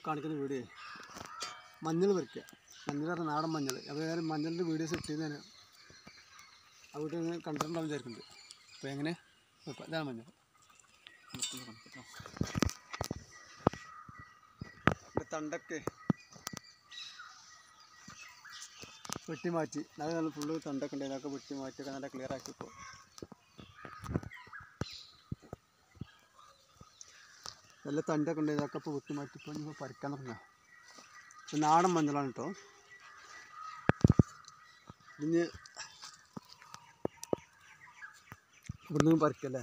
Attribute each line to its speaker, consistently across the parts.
Speaker 1: കാണിക്കുന്ന വീഡിയോ മഞ്ഞൾ പറിക്കുക. മഞ്ഞൾ പറഞ്ഞാൽ നാടൻ മഞ്ഞൾ. അപ്പോൾ ഏതായാലും മഞ്ഞളിൻ്റെ വീഡിയോസ് ഇട്ടതിന് ആ വീട്ടിൽ നിന്ന് കണ്ടിട്ടുണ്ടാവും വിചാരിക്കുന്നുണ്ട്. അപ്പോൾ എങ്ങനെ ഇതാണ് മഞ്ഞൾ. തണ്ടൊക്കെ വെട്ടി മാറ്റി, നല്ല ഫുള്ള് തണ്ടൊക്കെ ഉണ്ട്, ഇതൊക്കെ വെട്ടി മാറ്റിയൊക്കെ നല്ല ക്ലിയർ ആക്കി. ഇപ്പോൾ നല്ല തണ്ടൊക്കെ ഉണ്ട്, ഇതൊക്കെ ഇപ്പോൾ വെട്ടി മാറ്റി. ഇപ്പോൾ ഇപ്പോൾ പറിക്കാൻ തുടങ്ങാം. ഇപ്പോൾ നാടൻ മഞ്ഞളാണ് കേട്ടോ. ഇനി ഇവിടുന്ന് പറിക്കല്ലേ.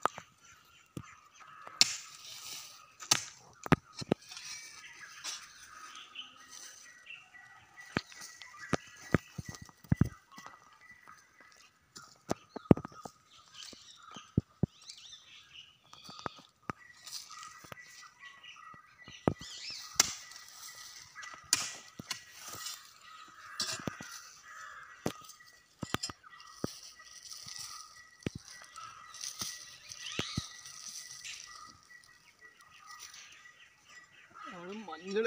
Speaker 1: മഞ്ഞൾ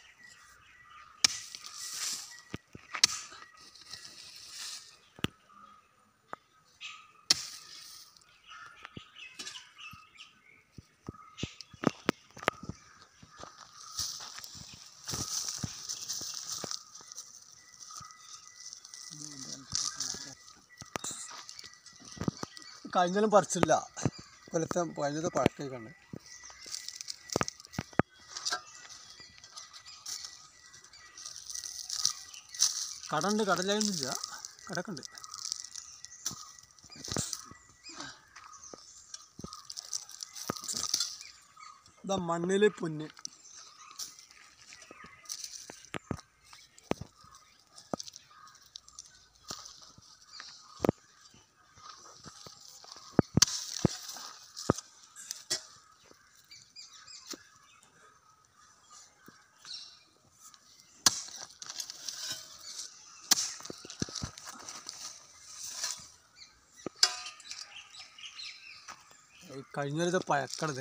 Speaker 1: കഴിഞ്ഞാലും പറിച്ചില്ല. കൊല്ലത്തെ കഴിഞ്ഞത് പഴക്കേക്കാണ്. കടണ്ട്, കടലൊന്നുമില്ല, കടക്കുണ്ട്. ഇതാ മണ്ണിൽ പൊന്ന്. കഴിഞ്ഞത് പഴക്കണത്.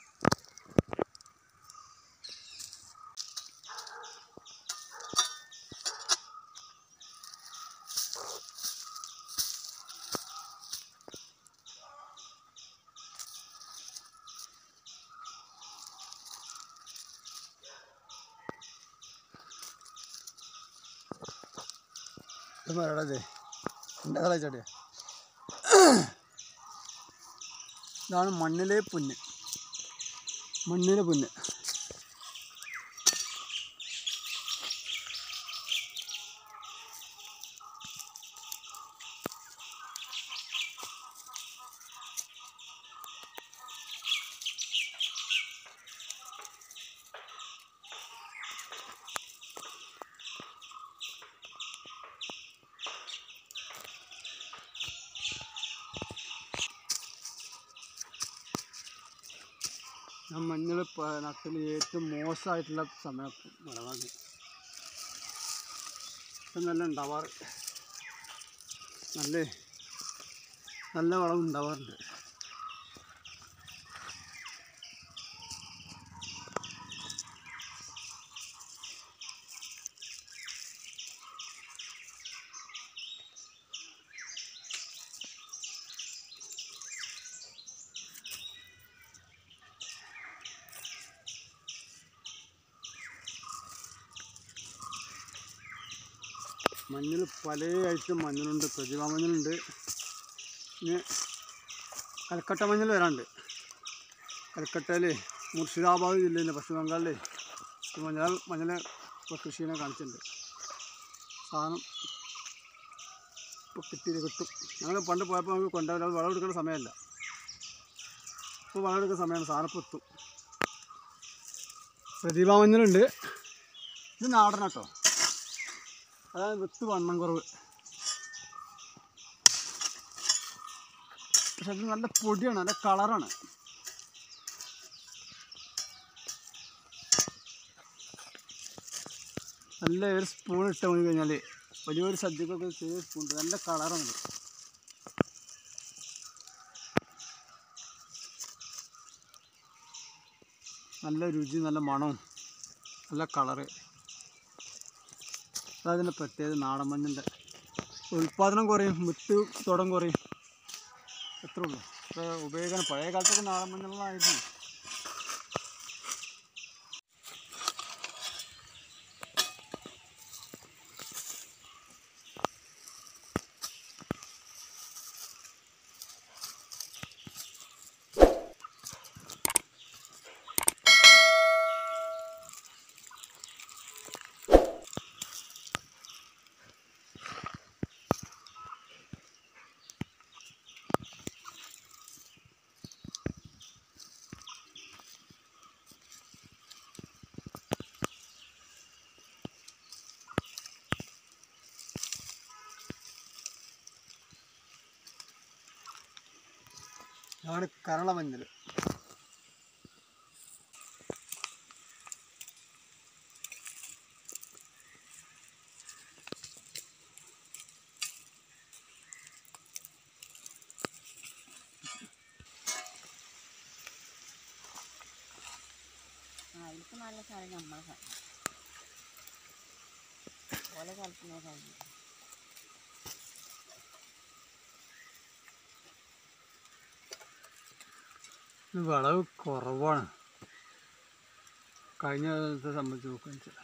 Speaker 1: മരടേ എന്താ ചെടിയാ. ഇതാണ് മണ്ണിലെ പുല്ല്. മണ്ണിലെ പുല്ല്. മഞ്ഞൾ നട്ടിൽ ഏറ്റവും മോശമായിട്ടുള്ള സമയം വിളവാണ്. ഇപ്പം നല്ല ഉണ്ടാവാറ്, നല്ല വളം ഉണ്ടാവാറുണ്ട്. മഞ്ഞൾ പല ഐറ്റം മഞ്ഞളുണ്ട്. പ്രതിഭ മഞ്ഞളുണ്ട്, പിന്നെ കൽക്കട്ട മഞ്ഞൾ വരാണ്ട്. കൽക്കട്ടയിൽ മുർഷിദാബാദ് ജില്ലയിലെ പശ്ചിമ ബംഗാളിൽ മഞ്ഞൾ ഇപ്പോൾ കൃഷിയെ കാണിച്ചിട്ടുണ്ട്. സാധനം ഇപ്പോൾ കിട്ടും. ഞങ്ങൾ പണ്ട് പോയപ്പോൾ നമുക്ക് കൊണ്ടുപോകില്ല, അത് വളമെടുക്കേണ്ട സമയമല്ല. ഇപ്പോൾ വളമെടുക്കുന്ന സമയമാണ്. സാധനം ഇപ്പോൾ എത്തും. പ്രതിഭ മഞ്ഞളുണ്ട്. ഇത് നാടനാട്ടോ, അതായത് വിത്ത് വണ്ണം കുറവ്. പക്ഷെ അത് നല്ല പൊടിയാണ്, നല്ല കളറാണ്. നല്ല ഒരു സ്പൂൺ ഇട്ട് പോയി കഴിഞ്ഞാൽ വലിയൊരു സദ്യക്കൊക്കെ ചെറിയ സ്പൂൺ, നല്ല കളറാണ്. നല്ല രുചി, നല്ല മണവും. നല്ല കളറ്. അതതിൻ്റെ പ്രത്യേകത. നാടൻ മഞ്ഞളിൻ്റെ ഉൽപ്പാദനം കുറയും, വിത്ത് തുടം കുറയും, എത്ര ഉള്ളൂ. ഇപ്പോൾ ഉപയോഗിക്കാൻ പഴയ കാലത്തൊക്കെ നാടൻ മഞ്ഞളായിരുന്നു. ഇതാണ് കരള മഞ്ഞൾ.
Speaker 2: അതിലേക്ക് നല്ല സാധനം നമ്മളെ സാധനം ഓലെ കളിക്കുന്ന സാധനം.
Speaker 1: വിളവ് കുറവാണ് കഴിഞ്ഞ കാലത്തെ സംബന്ധിച്ച് നോക്കുകയെന്ന് വെച്ചാൽ.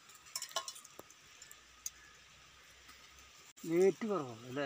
Speaker 1: വെയിറ്റ് കുറവാണ് അല്ലേ?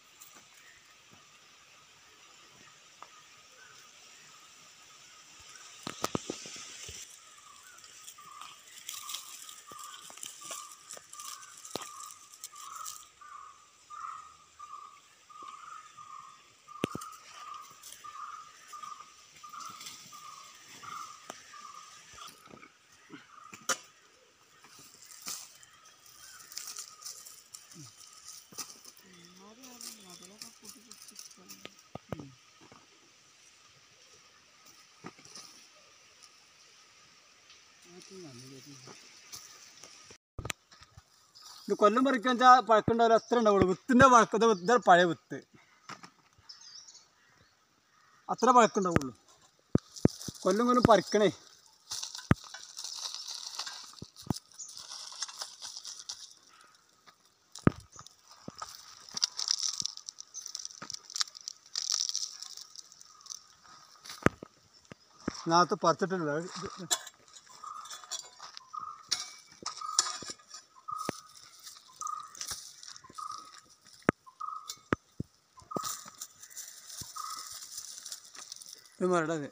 Speaker 1: ഇത് കൊല്ലം പറിക്കാൻ വെച്ചാൽ പഴക്കുണ്ടാവില്ല, അത്ര ഉണ്ടാവുള്ളൂ. വിത്തിൻ്റെ പഴക്കത്തെ ഇതാണ് പഴയ വിത്ത്, അത്ര പഴക്കുണ്ടാവുള്ളൂ. കൊല്ലം കൊല്ലം പറിക്കണേ. നാളത്തെ പറിച്ചിട്ടില്ല. ഇത് മരടത്.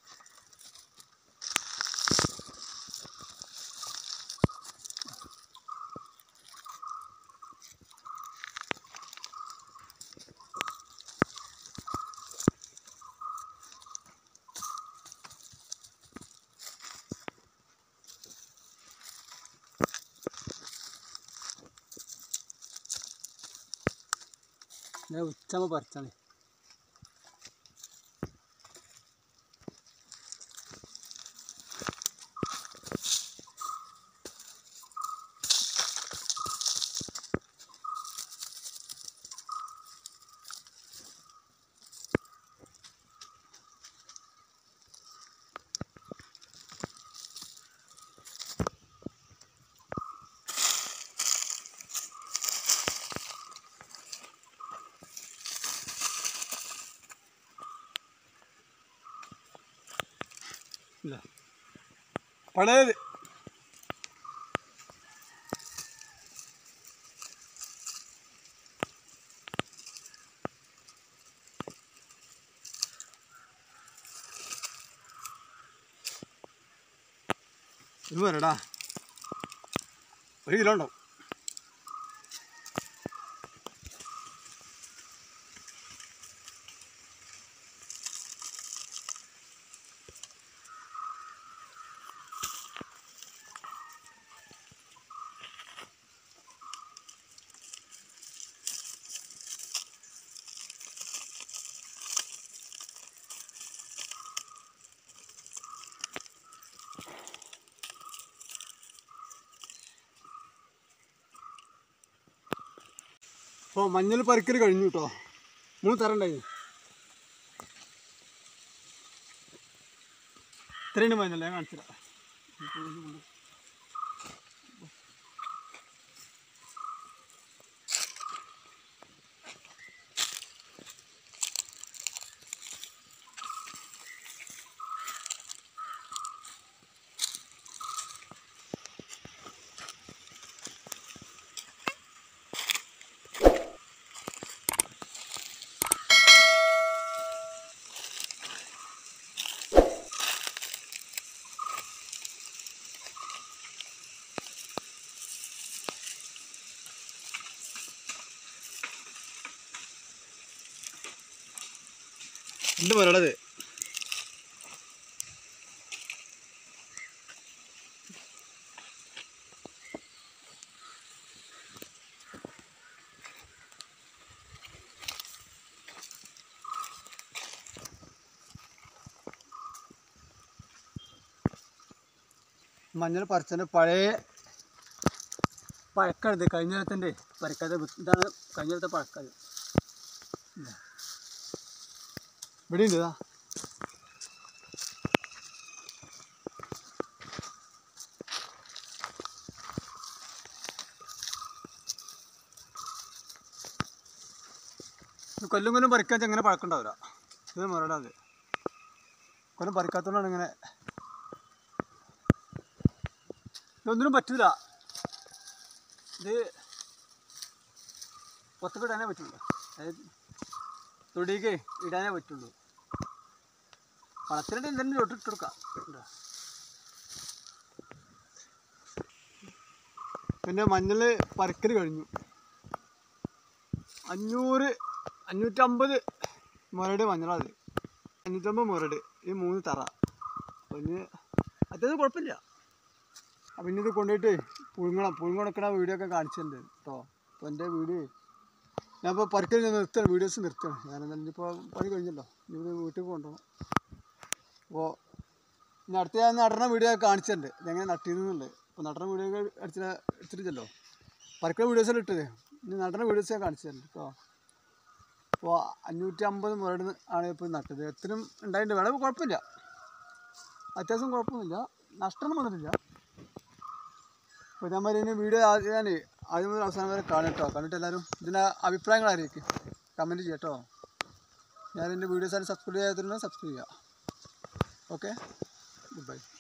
Speaker 1: ഞാൻ ഉച്ചമ പറിച്ചാണ്. ഇല്ല പഴയത്. ഇത് വരടാ, 1 കിലോ ഉണ്ടാവും. അപ്പോൾ മഞ്ഞൾ പറിക്കൽ കഴിഞ്ഞു കേട്ടോ. 3 തരം ഉണ്ടായിരുന്നു. ഇത്രയുണ്ട് മഞ്ഞൾ, ഞാൻ കാണിച്ചില്ല. എന്ത് മുരടത് മഞ്ഞൾ പറിച്ചതിൻ്റെ പഴയ പഴക്കത് കഴിഞ്ഞ കാലത്തിൻ്റെ പറിക്കാതെ ഇതാണ് കഴിഞ്ഞ കാലത്തെ പഴക്കത് ഇവിടെ ഉണ്ട് ഇതാ കൊല്ലും കൊല്ലും പറിക്കാൻ എങ്ങനെ പഴക്കണ്ടാവില്ല ഇത് മുരടാത് കൊല്ലം പറിക്കാത്തതുകൊണ്ടാണ് ഇങ്ങനെ ഇതൊന്നിനും പറ്റില്ല ഇത് പുറത്തേക്ക് ഇടാനേ പറ്റുള്ളൂ അതായത് തൊടിക്ക് ഇടാനേ പറ്റുള്ളൂ വളത്തിൻ്റെ എന്തെങ്കിലും തൊട്ടിട്ട് കൊടുക്കാം പിന്നെ മഞ്ഞൾ പറിക്കൽ കഴിഞ്ഞു 550 മുരട് മഞ്ഞളത് 550 മുരട് ഈ 3 തറ പിന്നെ അത്യാവശ്യം കുഴപ്പമില്ല പിന്നെ ഇത് കൊണ്ടുപോയിട്ട് പുഴുങ്ങണ വീഡിയോ ഒക്കെ കാണിച്ചിട്ടുണ്ട് കേട്ടോ അപ്പോൾ എൻ്റെ വീഡിയോ ഞാനിപ്പോൾ പറിക്കൽ നിർത്തണം വീഡിയോസ് നിർത്തണം ഞാനെന്തായാലും ഇനിയിപ്പോൾ പണി കഴിഞ്ഞല്ലോ ഇനി വീട്ടിൽ കൊണ്ടുപോകണം അപ്പോൾ ഇനി അടുത്ത ഞാൻ നടണ വീഡിയോ ഒക്കെ കാണിച്ചിട്ടുണ്ട് ഇതെങ്ങനെ നട്ടിരുന്നുള്ളത് അപ്പോൾ നടണ വീഡിയോ ഒക്കെ എടുത്തിട്ടില്ലല്ലോ പറിക്കൽ വീഡിയോസെല്ലാം ഇട്ടത് ഇനി നടണ വീഡിയോസ് ഞാൻ കാണിച്ചിട്ടുണ്ട് കേട്ടോ അപ്പോൾ 550 മുരട് ആണ് ഇപ്പോൾ നട്ടത് എത്രയും ഉണ്ടായിട്ടുണ്ട് വിളവ് കുഴപ്പമില്ല അത്യാവശ്യം കുഴപ്പമൊന്നുമില്ല നഷ്ടമൊന്നും വന്നിട്ടില്ല അപ്പോൾ ഇതേമാതിരി ഇനി വീഡിയോ ഞാൻ ആദ്യം മുതൽ അവസാനം വരെ കാണട്ടോ കണ്ടിട്ട് എല്ലാവരും ഇതിൻ്റെ അഭിപ്രായങ്ങൾ അറിയിക്കും കമൻറ്റ് ചെയ്യട്ടോ ഞാൻ എൻ്റെ വീഡിയോസ് ആരും സബ്സ്ക്രൈബ് ചെയ്യാത്തതിന് സബ്സ്ക്രൈബ് ചെയ്യുക ഓക്കെ ഗുഡ് ബൈ